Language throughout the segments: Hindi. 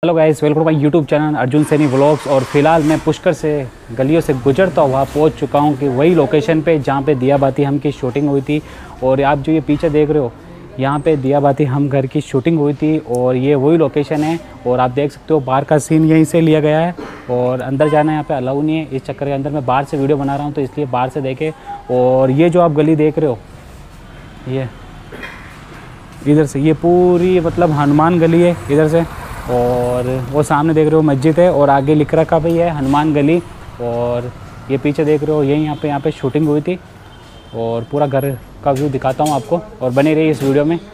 Hello guys, welcome to my YouTube channel Arjun Saini vlogs. और फिलहाल मैं पुष्कर से गलियों से गुजरता हुआ पहुंच चुका हूं कि वही लोकेशन पे जहां पे दिया बाती हम की शूटिंग हुई थी। और आप जो ये पीछे देख रहे हो, यहां पे दिया बाती हम घर की शूटिंग हुई थी और ये वही लोकेशन है। और आप देख सकते हो बाहर का सीन यहीं से लिया गया है और अंदर जाना यहाँ पे अलाउ नहीं है। इस चक्कर के अंदर मैं बाहर से वीडियो बना रहा हूँ, तो इसलिए बाहर से देखे। और ये जो आप गली देख रहे हो, ये इधर से ये पूरी मतलब हनुमान गली है इधर से। और वो सामने देख रहे हो मस्जिद है और आगे लिख रखा भाई है हनुमान गली। और ये पीछे देख रहे हो यही यहाँ पे शूटिंग हुई थी। और पूरा घर का व्यू दिखाता हूँ आपको और बने रहिए इस वीडियो में।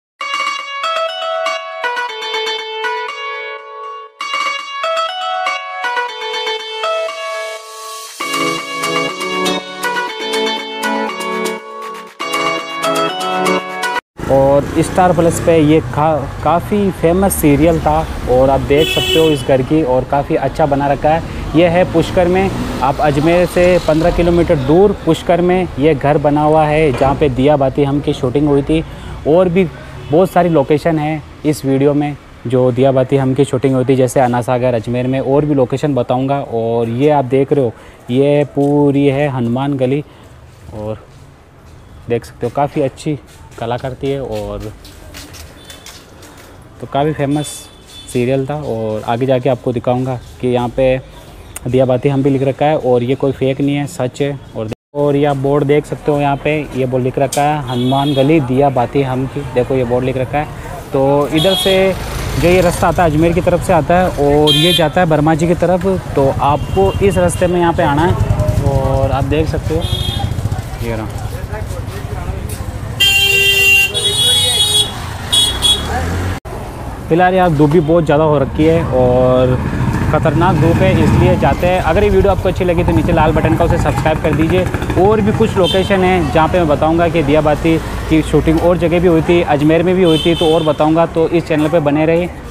और स्टार प्लस पे ये काफ़ी फेमस सीरियल था और आप देख सकते हो इस घर की, और काफ़ी अच्छा बना रखा है। ये है पुष्कर में, आप अजमेर से 15 किलोमीटर दूर पुष्कर में ये घर बना हुआ है जहाँ पे दिया बाती हम की शूटिंग हुई थी। और भी बहुत सारी लोकेशन है इस वीडियो में जो दिया बाती हम की शूटिंग हुई थी, जैसे अन्ना सागर अजमेर में और भी लोकेशन बताऊँगा। और ये आप देख रहे हो ये पूरी है हनुमान गली और देख सकते हो काफ़ी अच्छी कला करती है। और तो काफ़ी फेमस सीरियल था और आगे जाके आपको दिखाऊंगा कि यहाँ पे दिया बाती हम भी लिख रखा है और ये कोई फेक नहीं है, सच है। और ये आप बोर्ड देख सकते हो, यहाँ पे ये बोर्ड लिख रखा है हनुमान गली दिया बाती हम की। देखो ये बोर्ड लिख रखा है। तो इधर से जो ये रास्ता आता है अजमेर की तरफ से आता है और ये जाता है बर्मा जी की तरफ। तो आपको इस रास्ते में यहाँ पर आना है और आप देख सकते हो ये रहा। फिलहाल यार धूप भी बहुत ज़्यादा हो रखी है और ख़तरनाक धूप है, इसलिए जाते हैं। अगर ये वीडियो आपको अच्छी लगी तो नीचे लाल बटन का उसे सब्सक्राइब कर दीजिए। और भी कुछ लोकेशन है जहाँ पे मैं बताऊंगा कि दिया बाती की शूटिंग और जगह भी हुई थी, अजमेर में भी हुई थी, तो और बताऊंगा। तो इस चैनल पे बने रहिए।